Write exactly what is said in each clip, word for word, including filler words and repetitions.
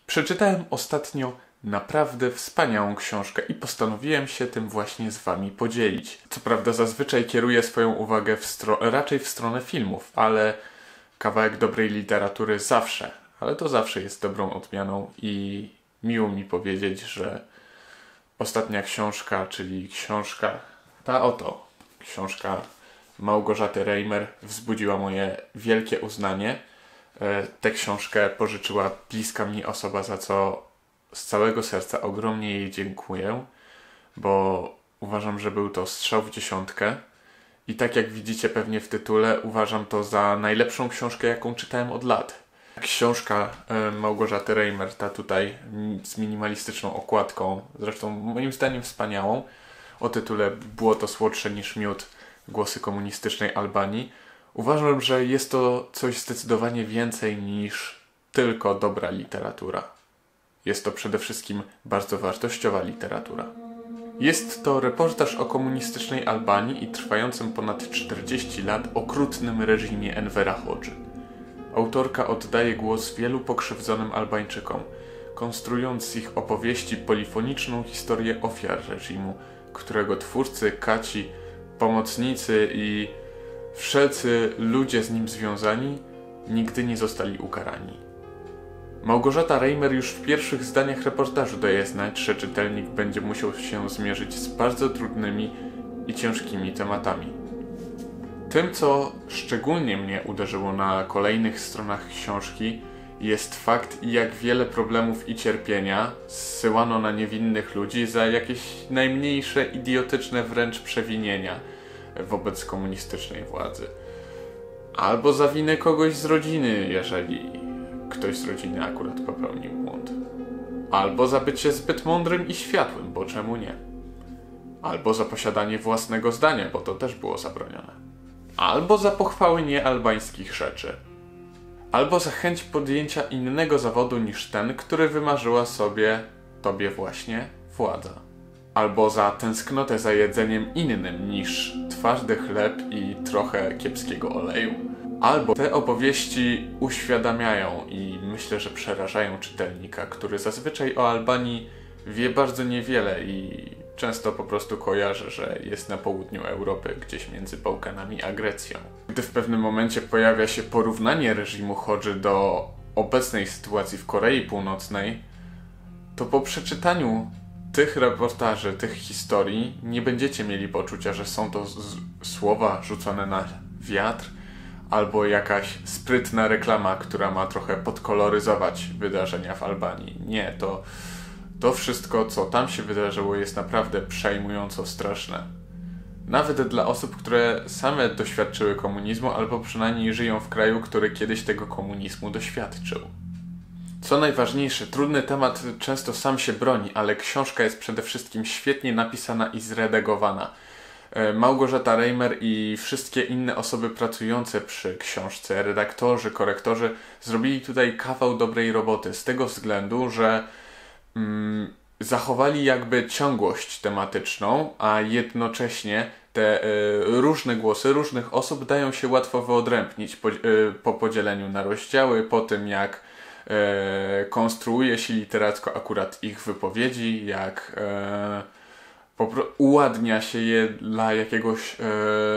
Przeczytałem ostatnio naprawdę wspaniałą książkę i postanowiłem się tym właśnie z wami podzielić. Co prawda zazwyczaj kieruję swoją uwagę w raczej w stronę filmów, ale kawałek dobrej literatury zawsze, ale to zawsze jest dobrą odmianą i miło mi powiedzieć, że ostatnia książka, czyli książka ta oto, książka Małgorzaty Reimer wzbudziła moje wielkie uznanie. Tę książkę pożyczyła bliska mi osoba, za co z całego serca ogromnie jej dziękuję, bo uważam, że był to strzał w dziesiątkę i tak jak widzicie pewnie w tytule, uważam to za najlepszą książkę, jaką czytałem od lat. Książka Małgorzaty Reimer, ta tutaj z minimalistyczną okładką, zresztą moim zdaniem wspaniałą, o tytule Było to słodsze niż miód, głosy komunistycznej Albanii. Uważam, że jest to coś zdecydowanie więcej niż tylko dobra literatura. Jest to przede wszystkim bardzo wartościowa literatura. Jest to reportaż o komunistycznej Albanii i trwającym ponad czterdzieści lat okrutnym reżimie Envera Hodży. Autorka oddaje głos wielu pokrzywdzonym Albańczykom, konstruując z ich opowieści polifoniczną historię ofiar reżimu, którego twórcy, kaci, pomocnicy i wszelcy ludzie z nim związani nigdy nie zostali ukarani. Małgorzata Reimer już w pierwszych zdaniach reportażu daje znać, że czytelnik będzie musiał się zmierzyć z bardzo trudnymi i ciężkimi tematami. Tym, co szczególnie mnie uderzyło na kolejnych stronach książki, jest fakt, jak wiele problemów i cierpienia zsyłano na niewinnych ludzi za jakieś najmniejsze, idiotyczne wręcz przewinienia wobec komunistycznej władzy. Albo za winę kogoś z rodziny, jeżeli ktoś z rodziny akurat popełnił błąd. Albo za bycie zbyt mądrym i światłym, bo czemu nie? Albo za posiadanie własnego zdania, bo to też było zabronione. Albo za pochwały niealbańskich rzeczy. Albo za chęć podjęcia innego zawodu niż ten, który wymarzyła sobie, tobie właśnie, władza. Albo za tęsknotę za jedzeniem innym niż twardy chleb i trochę kiepskiego oleju. Albo te opowieści uświadamiają i myślę, że przerażają czytelnika, który zazwyczaj o Albanii wie bardzo niewiele i często po prostu kojarzy, że jest na południu Europy, gdzieś między Bałkanami a Grecją. Gdy w pewnym momencie pojawia się porównanie reżimu Hodży do obecnej sytuacji w Korei Północnej, to po przeczytaniu tych reportaży, tych historii nie będziecie mieli poczucia, że są to słowa rzucone na wiatr albo jakaś sprytna reklama, która ma trochę podkoloryzować wydarzenia w Albanii. Nie, to, to wszystko, co tam się wydarzyło, jest naprawdę przejmująco straszne. Nawet dla osób, które same doświadczyły komunizmu albo przynajmniej żyją w kraju, który kiedyś tego komunizmu doświadczył. Co najważniejsze, trudny temat często sam się broni, ale książka jest przede wszystkim świetnie napisana i zredagowana. Małgorzata Reimer i wszystkie inne osoby pracujące przy książce, redaktorzy, korektorzy, zrobili tutaj kawał dobrej roboty z tego względu, że mm, zachowali jakby ciągłość tematyczną, a jednocześnie te y, różne głosy różnych osób dają się łatwo wyodrębnić po, y, po podzieleniu na rozdziały, po tym jak y, konstruuje się literacko akurat ich wypowiedzi, jak y, uładnia się je dla jakiegoś e,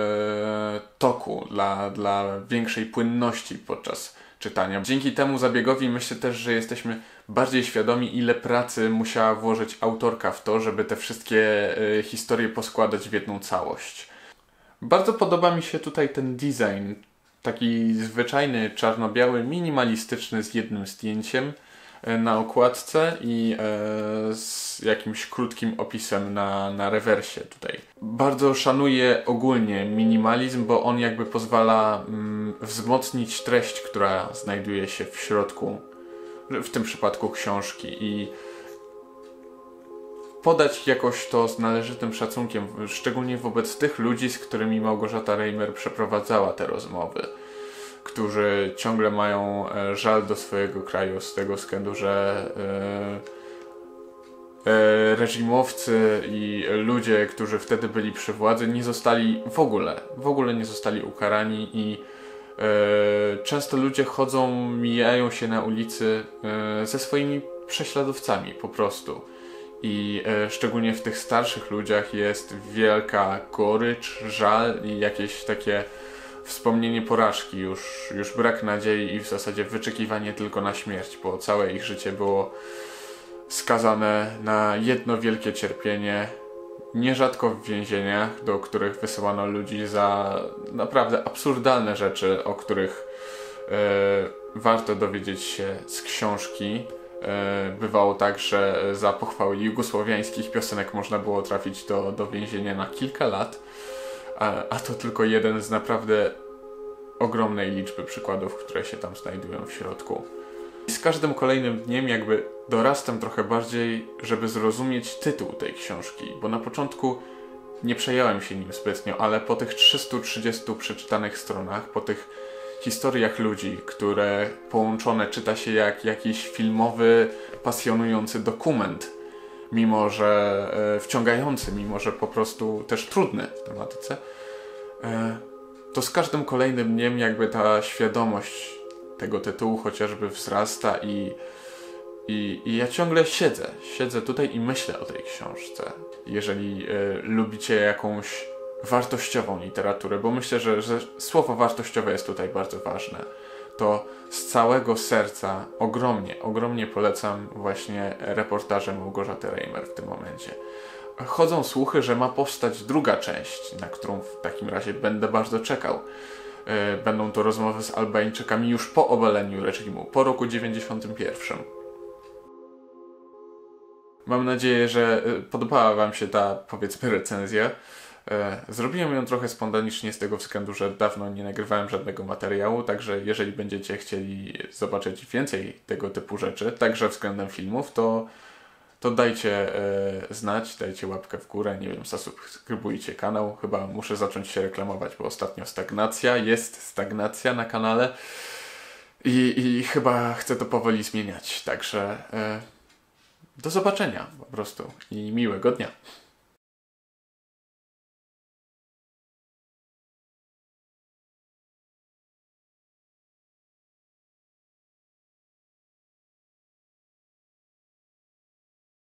toku, dla, dla większej płynności podczas czytania. Dzięki temu zabiegowi myślę też, że jesteśmy bardziej świadomi, ile pracy musiała włożyć autorka w to, żeby te wszystkie e, historie poskładać w jedną całość. Bardzo podoba mi się tutaj ten design, taki zwyczajny, czarno-biały, minimalistyczny z jednym zdjęciem na okładce i e, z jakimś krótkim opisem na, na rewersie tutaj. Bardzo szanuję ogólnie minimalizm, bo on jakby pozwala mm, wzmocnić treść, która znajduje się w środku, w tym przypadku książki, i podać jakoś to z należytym szacunkiem, szczególnie wobec tych ludzi, z którymi Małgorzata Reimer przeprowadzała te rozmowy, którzy ciągle mają żal do swojego kraju z tego względu, że e, e, reżimowcy i ludzie, którzy wtedy byli przy władzy, nie zostali w ogóle, w ogóle nie zostali ukarani i e, często ludzie chodzą, mijają się na ulicy e, ze swoimi prześladowcami po prostu. I e, szczególnie w tych starszych ludziach jest wielka gorycz, żal i jakieś takie wspomnienie porażki, już, już brak nadziei i w zasadzie wyczekiwanie tylko na śmierć, bo całe ich życie było skazane na jedno wielkie cierpienie, nierzadko w więzieniach, do których wysyłano ludzi za naprawdę absurdalne rzeczy, o których e, warto dowiedzieć się z książki. E, bywało tak, że za pochwały jugosłowiańskich piosenek można było trafić do, do więzienia na kilka lat, a, a to tylko jeden z naprawdę ogromnej liczby przykładów, które się tam znajdują w środku. I z każdym kolejnym dniem jakby dorastam trochę bardziej, żeby zrozumieć tytuł tej książki, bo na początku nie przejąłem się nim zbytnio, ale po tych trzystu trzydziestu przeczytanych stronach, po tych historiach ludzi, które połączone czyta się jak jakiś filmowy, pasjonujący dokument, mimo że e, wciągający, mimo że po prostu też trudny w tematyce, e, to z każdym kolejnym dniem jakby ta świadomość tego tytułu chociażby wzrasta i, i, i ja ciągle siedzę, siedzę tutaj i myślę o tej książce. Jeżeli y, lubicie jakąś wartościową literaturę, bo myślę, że, że słowo wartościowe jest tutaj bardzo ważne, to z całego serca ogromnie, ogromnie polecam właśnie reportaże Małgorzaty Reimer w tym momencie. Chodzą słuchy, że ma powstać druga część, na którą w takim razie będę bardzo czekał. Będą to rozmowy z Albańczykami już po obaleniu reżimu, po roku dziewięćdziesiątym pierwszym. Mam nadzieję, że podobała wam się ta, powiedzmy, recenzja. Zrobiłem ją trochę spontanicznie z tego względu, że dawno nie nagrywałem żadnego materiału, także jeżeli będziecie chcieli zobaczyć więcej tego typu rzeczy, także względem filmów, to to dajcie e, znać, dajcie łapkę w górę, nie wiem, zasubskrybujcie kanał. Chyba muszę zacząć się reklamować, bo ostatnio stagnacja, jest stagnacja na kanale i, i chyba chcę to powoli zmieniać. Także e, do zobaczenia po prostu i miłego dnia.